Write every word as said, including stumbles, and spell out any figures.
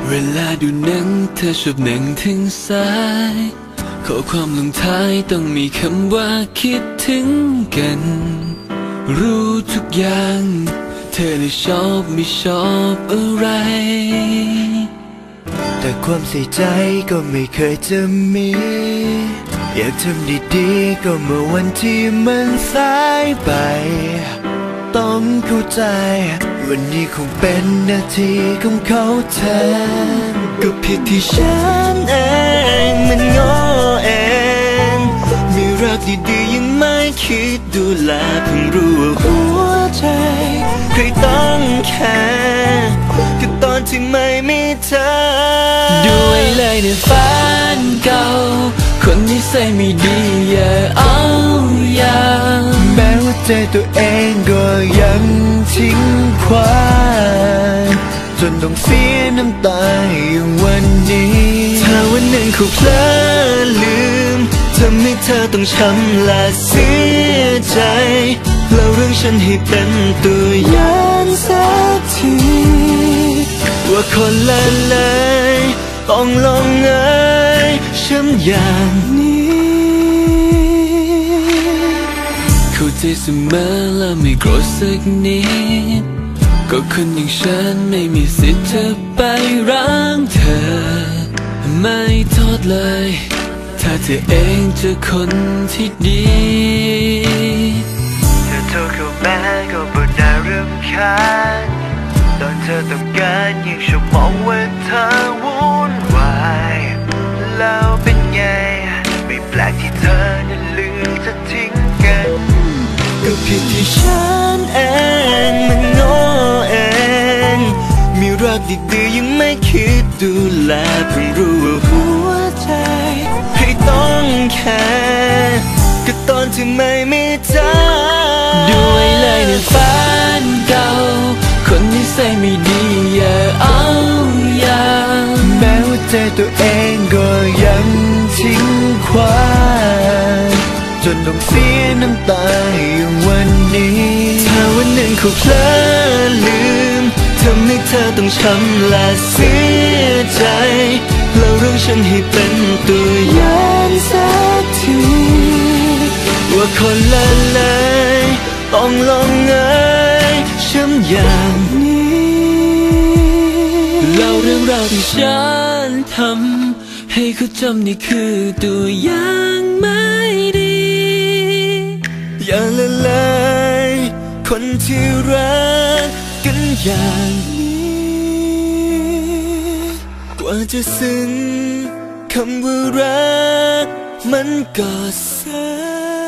เวลาดูหนังเธอชอบหนังทางซ้ายข้อความลงท้ายต้องมีคำว่าคิดถึงกันรู้ทุกอย่างเธอได้ชอบไม่ชอบอะไรแต่ความใส่ใจก็ไม่เคยจะมีอยากทำดีๆก็เมื่อวันที่มันสายไปต้องเข้าใจวันนี้คงเป็นนาทีของเขาแทนก็ผิดที่ฉันเองมันโง่เองมีรักดีๆยังไม่คิดดูแลเพิ่งรู้ว่าหัวใจใครต้องแค่ก็ตอนที่ไม่มีเธอด้วยเลยในฝันเก่าคนที่ใส่ไม่ดีอย่าเอาอย่างแม้ว่าใจตัวเองก็ยังทิ้งขวางจนต้องเสียน้ำตาอย่างวันนี้ถ้าวันหนึ่งเขาเพลอลืมทำให้เธอต้องช้ำและเสียใจเล่าเรื่องฉันให้เป็นตัวอย่างสักทีว่าคนละเลยต้องลงเอยช้ำอย่างนี้เข้าใจเสมอและไม่โกรธสักนิดก็คนอย่างฉันไม่มีสิทธิ์จะไปรังเธอไม่โทษเลยถ้าเธอเองเจอคนที่ดีเธอโทรเข้ามาก็บ่น่ารำคาญตอนเธอต้องการยิ่งชอบมองว่าเธอวุ่นวายแล้วเป็นไงไม่แปลกที่เธอนั้นลืมจะทิ้งกันก็ผิดที่ฉันเองมันโง่เองมีรักดีๆยังไม่คิดดูแลเพิ่งรู้ว่าหัวใจให้ต้องแค่ก็ตอนที่ไม่มีเธอด้วยเลยในฝันเก่าคนที่ใส่ไม่ดีอย่าเอาอย่างแม้ว่าใจตัวเองก็ยังทิ้งขวางจนต้องเสียน้ำตาอย่างวันนี้ถ้าวันหนึ่งเขาเพลอลืมทำให้เธอต้องช้ำและเสียใจเล่าเรื่องฉันให้เป็นตัวอย่างสักทีว่าคนละเลยต้องลงเอยช้ำอย่างนี้เล่าเรื่องราวที่ฉันทำให้เขาจำนี่คือตัวอย่างไม่ดีอย่าละเลยคนที่รักกันอย่างนี้กว่าจะซึ้งคำว่ารักมันก็สาย